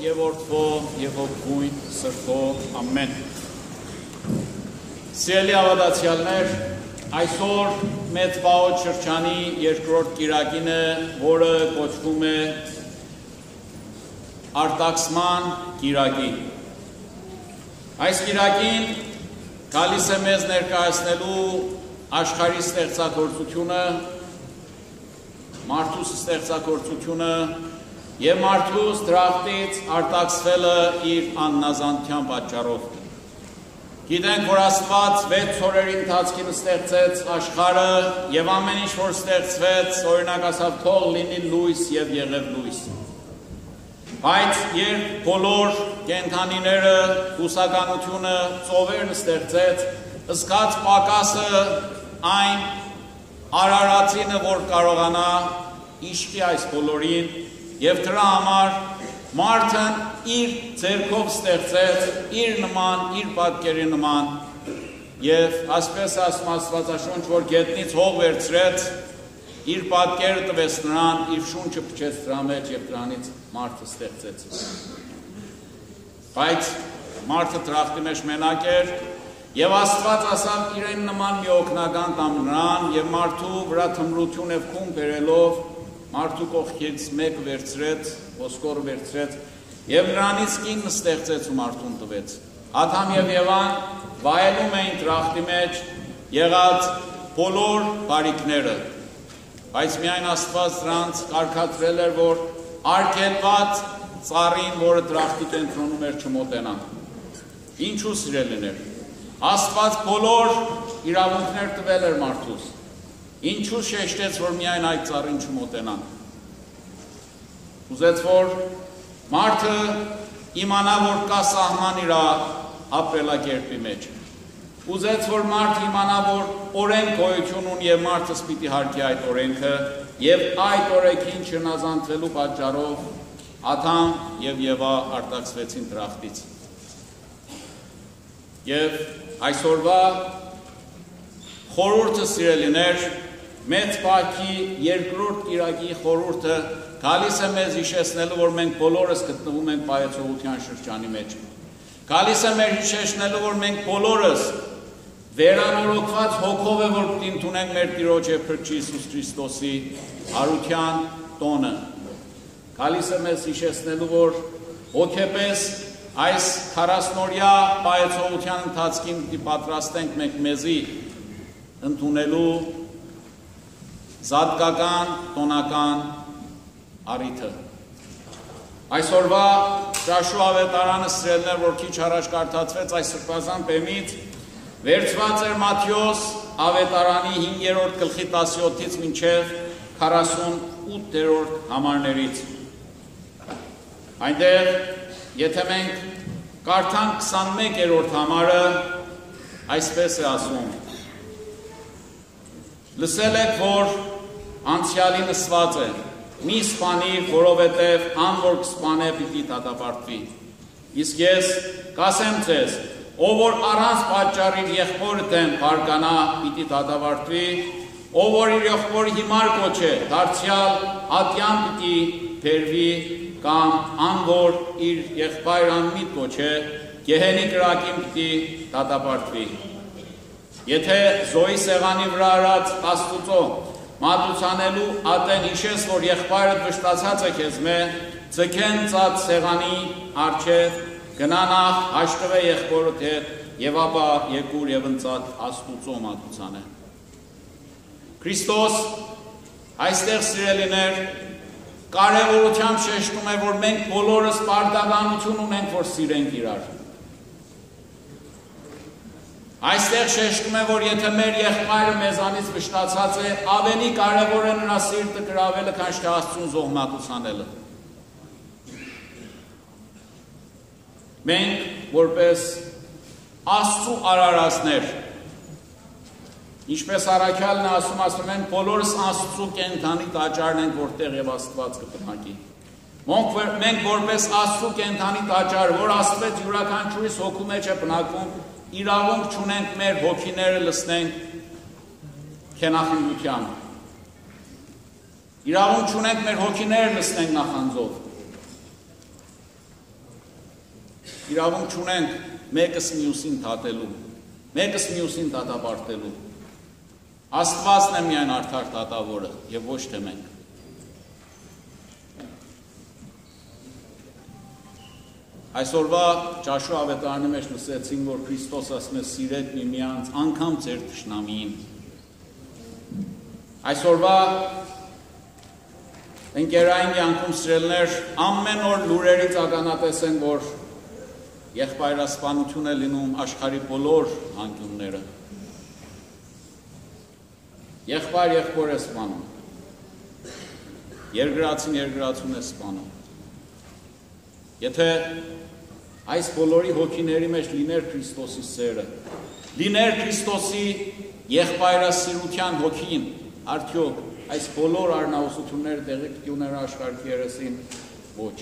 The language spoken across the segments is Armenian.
եւ Որդվո եւ Հոգուն Սրբո ամեն։ Սիրելի ավադացյալներ, այսօր մեծ պահոց շրջանի երկրորդ կիրակին է, որը կոչվում է արտաքսման կիրակի։ Այս կիրակին գալիս է մեզ ներկայացնելու աշխարհի ստեղծագործությունը, մարդուս ստեղծագործությունը եւ մարդուս դրախտից արտաքսվելը իր աննազանության պատճառով։ Գիտենք, որ Աստված 6 օրերի ընթացքին ստեղծեց աշխարհը եւ ամեն ինչ որ ստեղծվեց, օրինակ ասավ, թող լինի լույս եւ եղավ լույս։ Բայց երբ բոլոր կենդանիները, բուսականությունը, ծովերն ստեղծեց, զգաց պակասը այն արարածինը, որ կարողանա իշկի այս բոլորին եւ դրա համար մարդն իր ձեռքով ստեղծեց, իր նման, իր պատկերի նման եւ ասպես ասում Աստվածաշունչ, որ գետնից հող վերցրեց, իր պատկերը տվեց նրան, իր շունչը փչեց դրա մեջ եւ դրանից մարդը ստեղծեց։ Բայց մարդը դրախտի մեջ մենակ էր եւ Աստված ասավ իրեն նման մի օգնական տամ նրան եւ մարդու վրա թմրություն եւ քուն բերելով մարդու կողքից մեկը վերցրեց, ոսկորը վերցրեց եւ նրանից կինը ստեղծեց ու մարդուն տվեց։ Ադամ եւ Եվան վայելում էին դրախտի մեջ եղած բոլոր բարիքները, բայց միայն Աստված նրանց կարգադրել էր, որ արգելված ծառին, որը դրախտի կենտրոնում էր, չմոտենան։ Ինչու սիրելիներ, Աստված բոլոր իրավունքներ տվել էր մարդուս, ինչու շեշտեց, որ միայն այդ ծառին չմոտենան։ Ուզեց, որ մարդը իմանա, որ կա սահման իր ապրելակերպի մեջ։ Ուզեց, որ մարդը իմանա, որ օրենք գոյություն ունի եւ մարդը պիտի հարգի այդ օրենքը եւ այդ օրենքին չնազանդվելու պատճառով Ադամ եւ Եվա արտաքսվեցին դրախտից։ Եվ այսօրվա խորհուրդը, սիրելիներ, մեծ պահքի երկրորդ կիրակի խորհուրդը գալիս է մեզ հիշեցնելու, որ մենք բոլորս գտնվում ենք պայծողության շրջանի մեջ։ Գալիս է մեր հիշեցնելու, որ մենք բոլորս վերանորոգված հոգով է, որ պիտի ընդունենք մեր Տիրոջ եւ Փրկիչ Հիսուս Քրիստոսի հարության տոնը։ Գալիս է մեզ հիշեցնելու, որ հոգեպես այս 40-օրյա պայծողության ընթացքին պիտի պատրաստենք մենք մեզի ընդունելու զատկական, տոնական առիթը։ Այսօրվա Ճաշու ավետարանը, սիրելիներ, որ քիչ առաջ կարդացվեց այս սրբազան բեմից, վերցված էր Մատթեոս ավետարանի 5-րդ գլխի 17-ից մինչև 48-րդ համարներից։ Այնտեղ, եթե մենք կարդանք 21-րդ համարը, այսպես է ասում. Լսել եք, որ անցյալի նսված է, մի սպանի, որովհետև ան որ կսպանե պիտի դատապարտվի։ Իսկ ես կասեմ ձեզ, ով որ առանց պատճառի իր եղբորը դեմ բարկանա, պիտի դատապարտվի, ով որ իր եղբորը հիմար կոչե, դարձյալ ատյան պիտի բերվի, կամ ան որ իր եղբայր անմիտ կոչե, գեհենի կրակին պիտի դատապարտվի։ Եթե զոհի սեղանի վրա արած Աստուծո մատուցանելու ատեն հիշես, որ եղբայրդ վշտացած է քեզ մե, ձգեն ծած սեղանի առջև, գնանախ հաշտվե եղբորդ հետ եւ ապա եկուր եւ ընծած Աստուծո մատուցանե։ Քրիստոս այստեղ, սիրելիներ, կարևորությամբ շեշտում է, որ մենք բոլորս պարտականություն ունենք, որ սիրենք իրար։ Այստեղ շեշտում է, որ եթե մեր եղբայրը մեզանից վշտացած է, ավելի կարևոր է նրա սիրտը գրավելը, քան թե Աստծուն զոհմատուցանելը։ Մենք, որպես Աստծու արարածներ, ինչպես Առաքյալն է ասում ենք, բոլորս Աստծու կենդանի տաճարն ենք, որտեղ եւ Աստված կպնակի։ Մենք որպես Աստծու կենդանի տաճար, որ Աստված յուրաքանչյուրիս հոգու մեջ է բնակվում, իրավունք չունենք մեր հոգիները լսնենք քենախնդությամբ։ Իրավունք չունենք մեր հոգիները լսնենք նախանձով։ իրավունք չունենք մեկս մյուսին դատելու, մեկս մյուսին դատապարտելու։ Աստվածն է միայն արդար դատավորը եւ ոչ թե մենք։ Այսօրվա ճաշու ավետարանի մեջ լսեցինք, որ Քրիստոս ասում է սիրեք միմյանց անգամ ձեր թշնամիին։ Այսօրվա ընկերային կյանքում սիրելիներ ամեն օր լուրերից ականատես են, որ եղբայրասպանություն է լինում աշխարհի բոլոր անկյունները։ Եղբայր եղբոր է սպանում, երկրածին երկրածուն է սպանում։ Եթե այս բոլորի հոգիների մեջ լիներ Քրիստոսի սերը, լիներ Քրիստոսի եղբայրասիրության հոգին, արդյոք այս բոլոր առնահոսությունները տեղի կունենան աշխարհի երեսին, ոչ։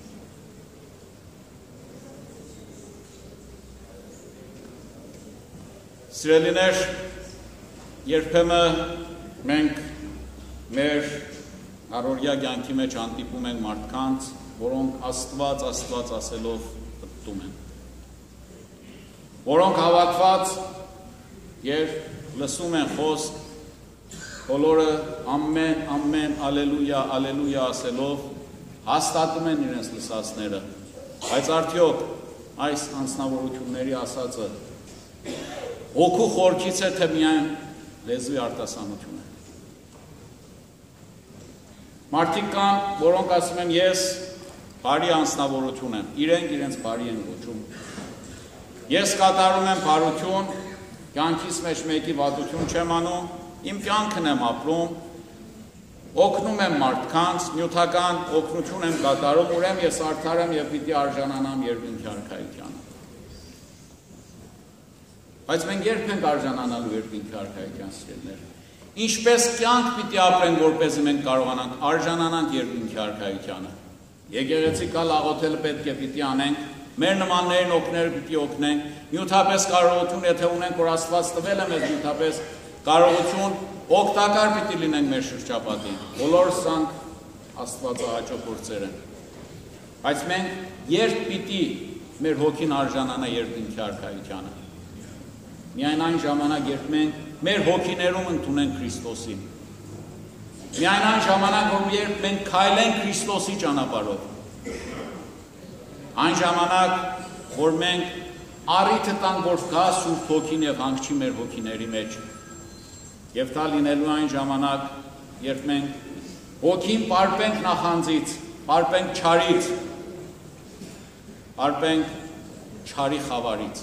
Սիրելիներ, երբեմն մենք մեր առօրյա կյանքի մեջ հանդիպում ենք մարդկանց, որոնք Աստված ասելով պտտում են, որոնք հավատված երբ լսում են խոսք, բոլորը ամեն, ալելույա ասելով հաստատում են իրենց լսածները, բայց արդյոք այս անձնավորությունների ասածը հոգու խորքից է, թե միայն լեզվի արտասանություն է։ Մարդիկ կան, որոնք ասում են ես բարի անձնավորություն եմ, իրենց բարի են կոչում։ Ես կատարում եմ բարություն, կյանքիս մեջ մեկի վատություն չեմ անում, իմ կյանքն եմ ապրում, օգնում եմ մարդկանց, նյութական օգնություն եմ կատարում, ուրեմն ես արդար եմ եւ պիտի արժանանամ երկնքի արքայությանը։ Բայց մենք երբ ենք արժանանալու երկնքի արքայության սիրելիներ։ Ինչպես կյանք պիտի ապրենք, որպեսզի մենք կարողանանք արժանանանք երկնքի արքայությանը։ Եկեղեցի կա աղոթել պետք է պիտի անենք, մեր նմաններին օգնել պիտի օգնենք, նյութապես կարողություն, եթե ունենք, որ Աստված տվել է մեզ նյութապես կարողություն, օգտակար պիտի լինենք մեր շրջապատին։ Բոլորս անք Աստվածահաճո գործեր են։ Բայց մենք երբ պիտի մեր հոգին արժանանա երկնքի արքայությանը։ Միայն այն ժամանակ, երբ մենք մեր հոգիներում ընդունենք Քրիստոսին։ Միայն այն ժամանակ, երբ մենք քայլենք Քրիստոսի ճանապարհով։ Այն ժամանակ, որ մենք առիթ տանք, որ գա Սուրբ Հոգին եւ հանգչի մեր հոգիների մեջ։ Եվ դա լինելու այն ժամանակ, երբ մենք հոգին պարպենք նախանձից, պարպենք չարից, պարպենք չարի խավարից։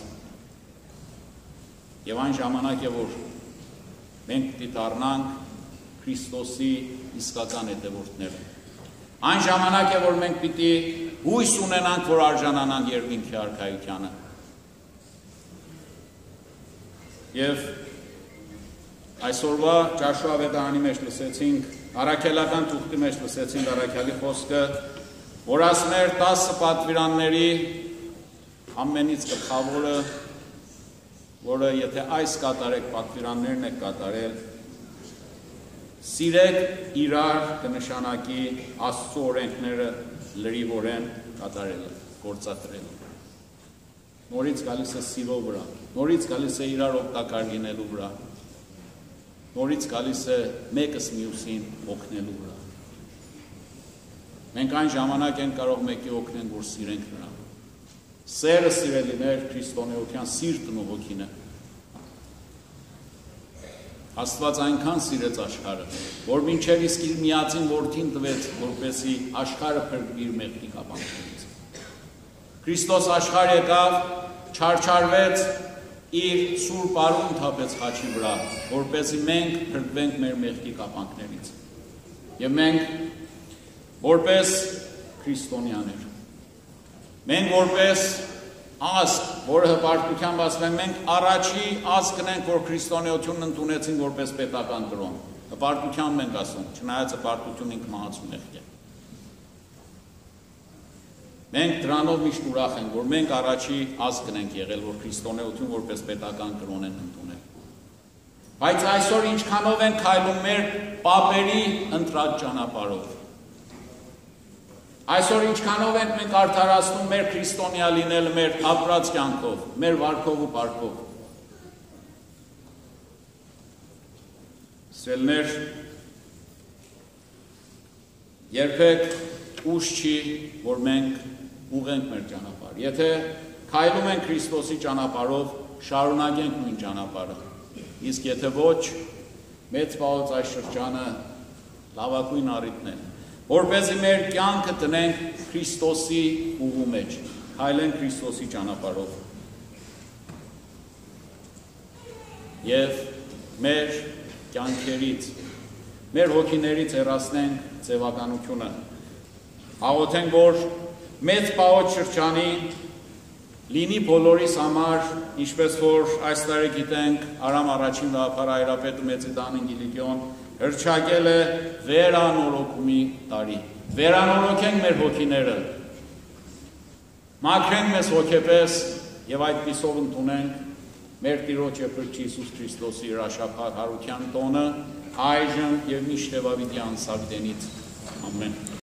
Եվ այն ժամանակ է, որ մենք պիտի դառնանք Քրիստոսի իսկական հետևորդները։ Այն ժամանակ է, որ մենք պիտի հույս ունենանք, որ արժանանանք երկնքի արքայությանը։ Եվ այսօրվա ճաշու ավետարանի մեջ լսեցինք, առաքելական թուղթի մեջ լսեցինք առաքյալի խոսքը, որ ասում էր 10 պատվիրանների ամենից գլխավորը, որը եթե այս կատարեք պատվիրաններն եք կատարել, սիրեք իրար կնշանակի Աստծո օրենքները լրիվորեն կատարելը, գործադրելը։ Նորից գալիս է սիրո վրա, նորից գալիս է իրար օգտակար լինելու վրա, նորից գալիս է մեկս մյուսին օգնելու վրա։ Մենք այն ժամանակ ենք կարող մեկի օգնենք, որ սիրենք նրան։ Սերը սիրելիներ քրիստոնեության սիրտն ու հոգին է։ Աստված այնքան սիրեց աշխարհը, որ մինչև իսկ իր միածին որդին տվեց, որպեսզի աշխարհը փրկի իր մեղքի կապանքներից։ Քրիստոս աշխարհ եկավ, չարչարվեց, իր սուրբ արուն թափեց խաչի վրա, որպեսզի մենք փրկվենք մեր մեղքի կապանքներից։ Եվ մենք որպես քրիստոնյաներ, մենք որպես ազգ, որը հպարտությամբ ասում են, մենք առաջի ազգն ենք, որ քրիստոնեությունն ընդունեցին որպես պետական կրոն։ Հպարտությամբ ենք ասում, չնայած հպարտություն ինքը մահացու մեղք է։ Մենք դրանով միշտ ուրախ ենք, որ մենք առաջի ազգն ենք եղել, որ քրիստոնեություն որպես պետական կրոն են ընդունել։ Բայց այսօր ինչքանով են քայլում մեր պապերի ընտրած ճանապարհով։ Այսօր ինչքանով ենք մենք արդարացնում մեր քրիստոնյա լինել մեր ապրած կյանքով, մեր վարքով ու պարքով։ Սիրելիներ, երբեք ուշ չի, որ մենք ուղենք մեր ճանապարհ։ Եթե քայլում ենք Քրիստոսի ճանապարհով, շարունակենք նույն ճանապարհը։ Իսկ եթե ոչ, մեծ պահոց այս շրջանը լավագույն առիթն է, որպեսզի մեր կյանքը տնենք Քրիստոսի ուղու մեջ, քայլենք Քրիստոսի ճանապարհով։ Եվ մեր կյանքերից, մեր հոգիներից հեռացնենք ձևականությունը։ Աղոթենք, որ մեծ պահոց շրջանի լինի բոլորիս համար, ինչպես որ այս տարի գիտենք, Արամ առաջին գաղափար հայրապետը Մեծիդան Գիլիկիոն հռչակել է վերանորոգումի տարի։ Վերանորոգենք մեր հոգիները, մաքրենք մեզ հոգեպես եւ այդպիսով ընդունենք մեր Տիրոջ եւ Փրկիչ Հիսուս Քրիստոսի հրաշափառ հարության տոնը այժմ եւ միշտ Տեվավիդյան Սավիտենից։ Ամեն։